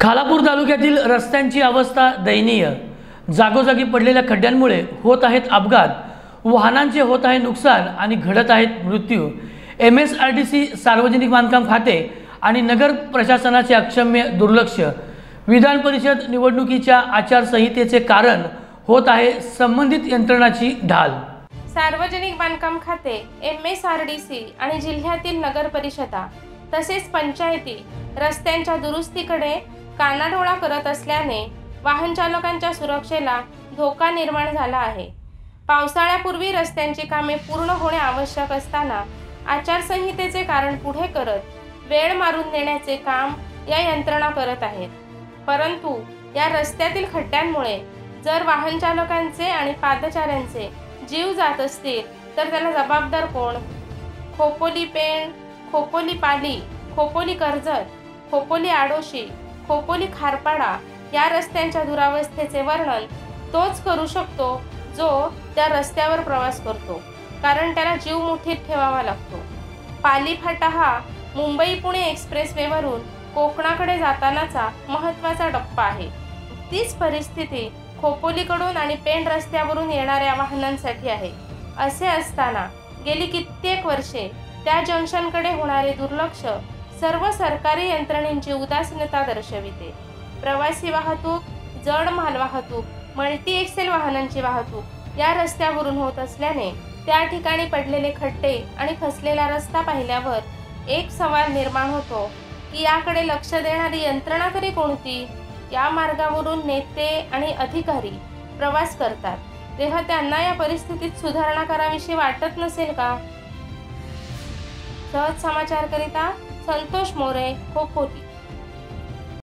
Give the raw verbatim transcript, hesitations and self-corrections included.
खालापूर तालुक्यातील रस्त्यांची अवस्था दयनीय। जागोजागी पडलेल्या खड्ड्यांमुळे होत आहेत अपघात, वाहनांचे होत आहे नुकसान आणि घडत आहेत मृत्यू। M S R D C, सार्वजनिक बांधकाम खाते आणि नगर प्रशासनाचे अक्षम्य दुर्लक्ष। विधान परिषद निवडणुकीच्या आचारसंहितेचे कारण होत आहे संबंधित यंत्रणाची ढाल। सार्वजनिक बांधकाम खाते, M S R D C आणि जिल्ह्यातील नगर परिषदा तसेच पंचायती रस्त्यांच्या दुरुस्तीकडे कानाडोळा करत असल्याने वाहन चालकांच्या सुरक्षेला धोका निर्माण झाला आहे। पावसाळ्यापूर्वी रस्त्यांची कामे पूर्ण होणे आवश्यक असताना आचारसंहितेचे कारण पुढे करत वेळ मारून देण्याचे काम या यंत्रणा करत आहेत। परंतु या रस्त्यातील खड्ड्यांमुळे जर वाहन चालकांचे आणि पादचाऱ्यांचे जीव जात असतील तर त्याला जबाबदार कोण? खोपोली पेण, खोपोली पाली, खोपोली कर्जत, खोपोली आडोशी, खोपोली खारपाडा या रस्त्यांच्या दुरावस्थेचे वर्णन तोच करू शकतो जो त्या रस्त्यावर प्रवास करतो, कारण त्याला जीव मुठीत ठेवावा लागतो। पाली फाटा हा मुंबई पुणे एक्सप्रेसवेवरून कोकणाकडे जातानाचा महत्त्वाचा टप्पा आहे। तीच परिस्थिती खोपोलीकडून आणि पेण रस्त्यावरून येणाऱ्या वाहनांसाठी आहे। असे असताना गेली कित्येक वर्षे त्या जंक्शनकडे होणारे दुर्लक्ष सर्व सरकारी यंत्रणेची उदासीनता दर्शविते। प्रवासी वाहतूक, जड माल वाहतूक, मल्टी एक्सेल वाहनांची वाहतूक या रस्त्यावरून होत असल्याने त्या ठिकाणी पडलेले खड्डे आणि फसलेला रस्ता पाहिल्यावर एक सवाल निर्माण होतो की याकडे लक्ष देणारी यंत्रणा तरी कोणती? या मार्गावरून नेते आणि अधिकारी प्रवास करतात तेव्हा त्यांना या परिस्थितीत सुधारणा करावीशी वाटत नसेल का? सहज समाचार करिता संतोष मोरे, खोपोली।